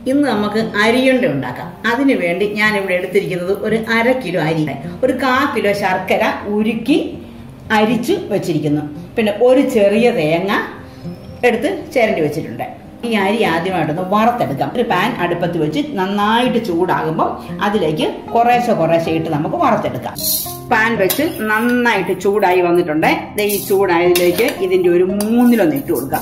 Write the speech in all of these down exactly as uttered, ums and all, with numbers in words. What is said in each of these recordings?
ഇന്ന് നമുക്ക് അരിയുണ്ട ഉണ്ടാക്കാം. അതിനു വേണ്ടി ഞാൻ ഇവിടെ എടുത്തിരിക്കുന്നത് ഒരു അര കിലോ അരി, ഒരു കാ കിലോ ശർക്കര ഉരുക്കി അരിച്ചു വെച്ചിരിക്കുന്നു. പിന്നെ ഒരു ചെറിയ തേങ്ങ എടുത്ത് ചിരണ്ടി വെച്ചിട്ടുണ്ട്. ഈ അരി ആദ്യമായിട്ടൊന്ന് വറുത്തെടുക്കാം. ഒരു പാൻ അടുപ്പത്ത് വെച്ച് നന്നായിട്ട് ചൂടാകുമ്പോൾ അതിലേക്ക് കുറേശ്ശെ കുറേശ്ശെ ഇട്ട് നമുക്ക് വറുത്തെടുക്കാം. പാൻ വെച്ച് നന്നായിട്ട് ചൂടായി വന്നിട്ടുണ്ട്. ഈ ചൂടായതിലേക്ക് ഇതിന്റെ ഒരു മൂന്നിലൊന്ന് ഇട്ട് കൊടുക്കാം.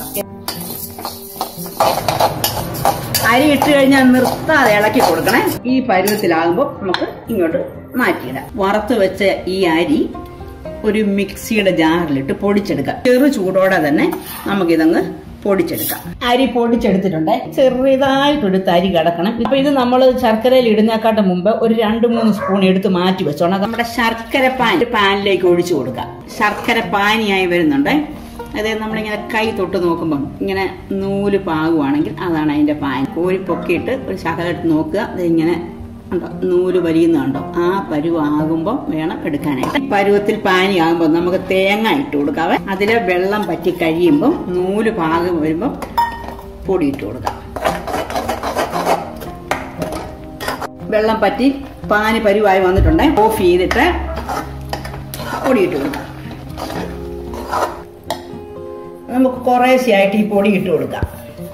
അരി ഇട്ട് കഴിഞ്ഞാൽ നിർത്താതെ ഇളക്കി കൊടുക്കണേ. ഈ പരുവത്തിലാകുമ്പോൾ നമുക്ക് ഇങ്ങോട്ട് മാറ്റിയിടാം. വറുത്ത് വെച്ച ഈ അരി ഒരു മിക്സിയുടെ ജാറിലിട്ട് പൊടിച്ചെടുക്കാം. ചെറു ചൂടോടെ തന്നെ നമുക്കിതങ്ങ് പൊടിച്ചെടുക്കാം. അരി പൊടിച്ചെടുത്തിട്ടുണ്ട്. ചെറുതായിട്ടെടുത്ത് അരി കിടക്കണം. ഇപ്പൊ ഇത് നമ്മൾ ശർക്കരയിൽ ഇടുന്നേക്കാട്ട് മുമ്പ് ഒരു രണ്ട് മൂന്ന് സ്പൂൺ എടുത്ത് മാറ്റി വെച്ചോണം. നമ്മുടെ ശർക്കര പാൻ പാനിലേക്ക് ഒഴിച്ചു കൊടുക്കാം. ശർക്കര പാനിയായി വരുന്നുണ്ട്. അതായത് നമ്മളിങ്ങനെ കൈ തൊട്ട് നോക്കുമ്പം ഇങ്ങനെ നൂല് പാകുവാണെങ്കിൽ അതാണ് അതിന്റെ പാൻ. കോരി പൊക്കിയിട്ട് ഒരു ശകലം എടുത്ത് നോക്കുക. അതിങ്ങനെ ഉണ്ടോ നൂല് വലിയുന്നുണ്ടോ? ആ പരുവാകുമ്പോൾ വേണം എടുക്കാനായിട്ട്. പരുവത്തിൽ പാനി ആകുമ്പോൾ നമുക്ക് തേങ്ങ ഇട്ട് കൊടുക്കാവേ. അതിലെ വെള്ളം പറ്റി കഴിയുമ്പോൾ നൂല് പാകം വരുമ്പോൾ പൊടി ഇട്ട് കൊടുക്കാം. വെള്ളം പറ്റി പാനി പരുവായി വന്നിട്ടുണ്ട്. ഓഫ് ചെയ്തിട്ട് പൊടി ഇട്ട് കൊടുക്കാം. നമുക്ക് കുറേശ്ശെയായിട്ട് ഈ പൊടി ഇട്ട് കൊടുക്കാം.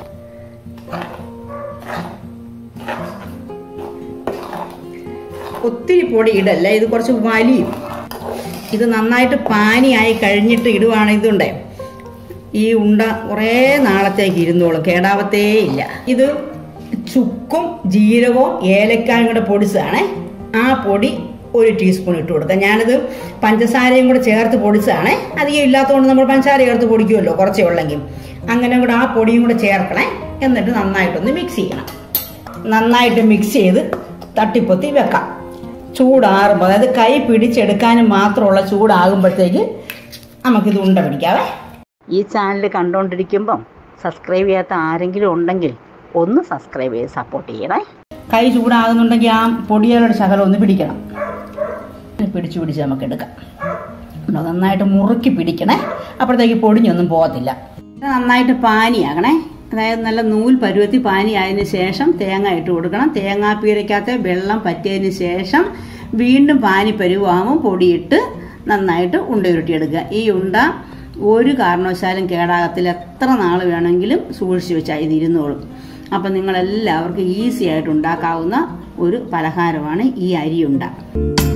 ഒത്തിരി പൊടി ഇടല്ല, ഇത് കുറച്ച് വലിയും. ഇത് നന്നായിട്ട് പാനിയായി കഴിഞ്ഞിട്ട് ഇടുവാണ്. ഇതുണ്ട് ഈ ഉണ്ട കുറേ നാളത്തേക്ക് ഇരുന്നോളും, കേടാവത്തേ ഇല്ല. ഇത് ചുക്കും ജീരകവും ഏലക്കായും കൂടെ പൊടിച്ചതാണ്. ആ പൊടി ഒരു ടീസ്പൂൺ ഇട്ട് കൊടുക്കാം. ഞാനിത് പഞ്ചസാരയും കൂടെ ചേർത്ത് പൊടിച്ചതാണ്. അധികം ഇല്ലാത്തതുകൊണ്ട് നമ്മൾ പഞ്ചസാര ചേർത്ത് പൊടിക്കുമല്ലോ കുറച്ചേ ഉള്ളെങ്കിൽ. അങ്ങനെ കൂടെ ആ പൊടിയും കൂടെ ചേർക്കണേ. എന്നിട്ട് നന്നായിട്ടൊന്ന് മിക്സ് ചെയ്യണം. നന്നായിട്ട് മിക്സ് ചെയ്ത് തട്ടിപ്പൊത്തി വെക്കാം. ചൂടാറുമ്പോൾ അതായത് കൈ പിടിച്ചെടുക്കാനും മാത്രമുള്ള ചൂടാകുമ്പോഴത്തേക്ക് നമുക്കിത് ഉണ്ട പിടിക്കാവേ. ഈ ചാനൽ കണ്ടുകൊണ്ടിരിക്കുമ്പം സബ്സ്ക്രൈബ് ചെയ്യാത്ത ആരെങ്കിലും ഉണ്ടെങ്കിൽ ഒന്ന് സബ്സ്ക്രൈബ് ചെയ്ത് സപ്പോർട്ട് ചെയ്യണേ. കൈ ചൂടാകുന്നുണ്ടെങ്കിൽ ആ പൊടികളുടെ ശകലം ഒന്ന് പിടിക്കണം. പിടിച്ചു പിടിച്ച് നമുക്ക് എടുക്കാം. നന്നായിട്ട് മുറുക്കി പിടിക്കണേ. അപ്പോഴത്തേക്ക് പൊടിഞ്ഞൊന്നും പോകത്തില്ല. നന്നായിട്ട് പാനിയാകണേ. അതായത് നല്ല നൂൽ പരുവത്തി പാനി ആയതിനു ശേഷം തേങ്ങ ഇട്ട് കൊടുക്കണം. തേങ്ങാപ്പീരയ്ക്കകത്ത് വെള്ളം പറ്റിയതിന് ശേഷം വീണ്ടും പാനി പരുവാകുമ്പോൾ പൊടിയിട്ട് നന്നായിട്ട് ഉണ്ട ഉരുട്ടിയെടുക്കുക. ഈ ഉണ്ട ഒരു കാരണവശാലും കേടാകത്തില്ല. എത്ര നാൾ വേണമെങ്കിലും സൂക്ഷിച്ച് വെച്ചാൽ ഇത് ഇരുന്നോളും. അപ്പം നിങ്ങളെല്ലാവർക്കും ഈസി ആയിട്ട് ഉണ്ടാക്കാവുന്ന ഒരു പലഹാരമാണ് ഈ അരിയുണ്ട.